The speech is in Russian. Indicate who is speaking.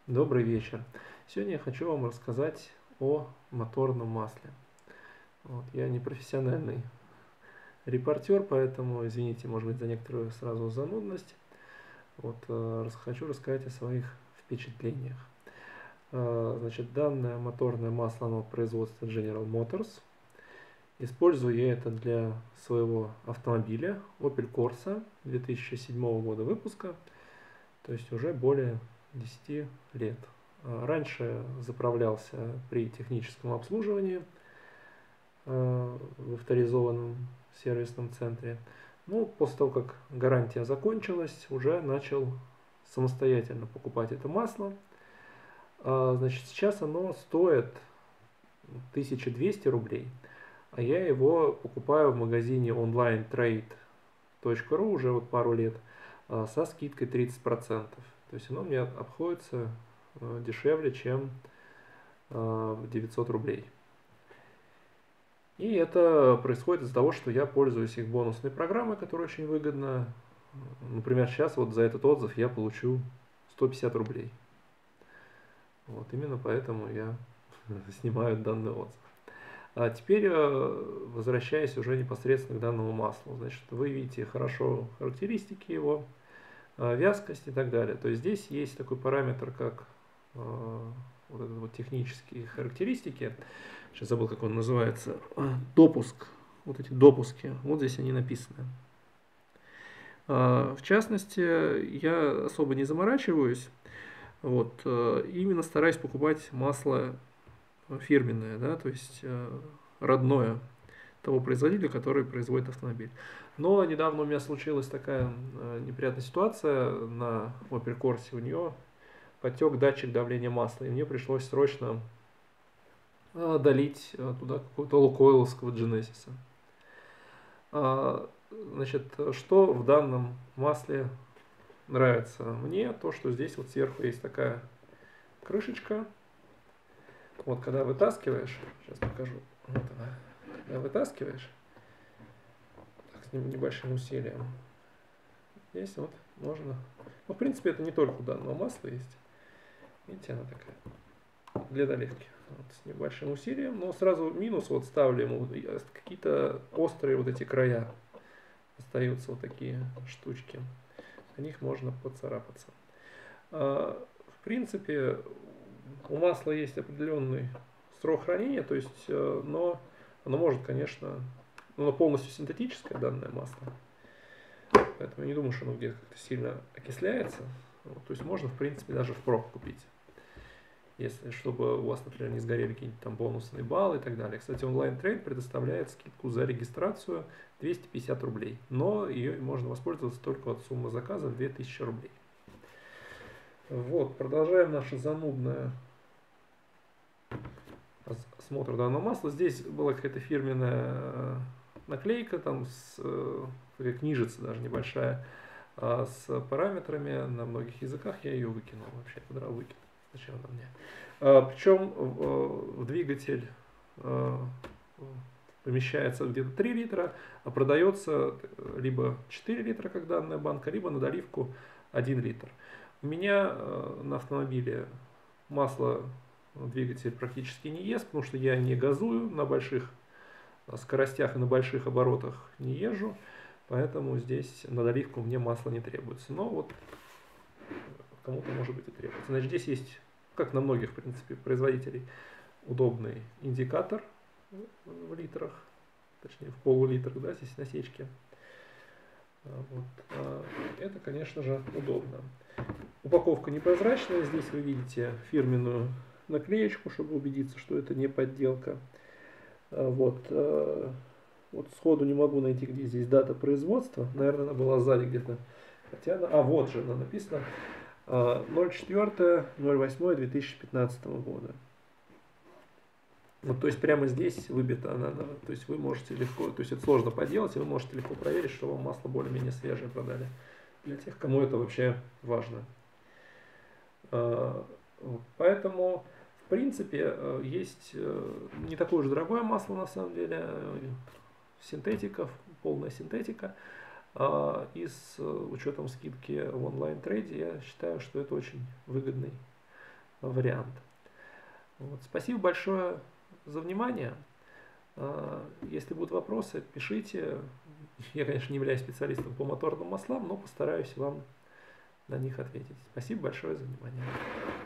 Speaker 1: Добрый вечер. Сегодня я хочу вам рассказать о моторном масле. Я не профессиональный репортер, поэтому извините, может быть, за некоторую сразу занудность. Хочу рассказать о своих впечатлениях. Значит, данное моторное масло, оно от производства General Motors. Использую я это для своего автомобиля Opel Corsa 2007 года выпуска, то есть уже более 10 лет. Раньше заправлялся при техническом обслуживании в авторизованном сервисном центре. После того, как гарантия закончилась, уже начал самостоятельно покупать это масло. Значит, сейчас оно стоит 1200 рублей, а я его покупаю в магазине onlinetrade.ru уже пару лет со скидкой 30%. То есть оно мне обходится дешевле, чем 900 рублей. И это происходит из-за того, что я пользуюсь их бонусной программой, которая очень выгодна. Например, сейчас за этот отзыв я получу 150 рублей. Именно поэтому я снимаю данный отзыв. А теперь возвращаясь уже непосредственно к данному маслу. Значит, вы видите хорошо характеристики его, вязкость и так далее. То есть здесь есть такой параметр, как технические характеристики. Сейчас забыл, как он называется. Допуск. Эти допуски. Здесь они написаны. В частности, я особо не заморачиваюсь. Именно стараюсь покупать масло фирменное, да, то есть родное того производителя, который производит автомобиль. Но недавно у меня случилась такая неприятная ситуация на Opel Corsa. У нее потек датчик давления масла, и мне пришлось срочно долить туда какого-то лукойловского Genesis. Значит, что в данном масле нравится мне? То, что здесь сверху есть такая крышечка. Когда вытаскиваешь, сейчас покажу, когда вытаскиваешь, с небольшим усилием, здесь можно, в принципе, это не только у данного масла есть, видите, она такая, для доливки, с небольшим усилием, но сразу минус ставлю ему, какие-то острые эти края, остаются такие штучки, на них можно поцарапаться. В принципе, у масла есть определенный срок хранения, то есть, но оно может, конечно, оно полностью синтетическое, данное масло, поэтому я не думаю, что оно где-то как-то сильно окисляется. То есть можно, в принципе, даже впрок купить, если, чтобы у вас, например, не сгорели какие-нибудь там бонусные баллы и так далее. Кстати, онлайн-трейд предоставляет скидку за регистрацию 250 рублей, но ее можно воспользоваться только от суммы заказа в 2000 рублей. Продолжаем наше занудное осмотр данного масла. Здесь была какая-то фирменная наклейка, там книжица даже небольшая, с параметрами на многих языках. Я ее выкинул вообще, выкинул. Зачем она мне? Причем в двигатель помещается где-то 3 литра, а продается либо 4 литра, как данная банка, либо на доливку 1 литр. У меня на автомобиле масло двигатель практически не ест, потому что я не газую на больших скоростях и на больших оборотах не езжу, поэтому здесь на доливку мне масло не требуется. Но кому-то может быть и требуется. Значит, здесь есть, как на многих, в принципе, производителей, удобный индикатор в литрах, точнее в полулитрах, да, здесь насечки. Это, конечно же, удобно. Упаковка непрозрачная, здесь вы видите фирменную наклеечку, чтобы убедиться, что это не подделка. Сходу не могу найти, где здесь дата производства. Наверное, она была сзади где-то. Хотя вот же она написана. 04.08.2015 года. То есть прямо здесь выбита она. То есть вы можете легко, то есть это сложно поделать, и вы можете легко проверить, что вам масло более-менее свежее продали. Для тех, кому это вообще важно. Поэтому, в принципе, есть не такое уж дорогое масло на самом деле, синтетиков, полная синтетика. И с учетом скидки в онлайн-трейде я считаю, что это очень выгодный вариант. Вот. Спасибо большое за внимание. Если будут вопросы, пишите. Я, конечно, не являюсь специалистом по моторным маслам, но постараюсь вам на них ответить. Спасибо большое за внимание.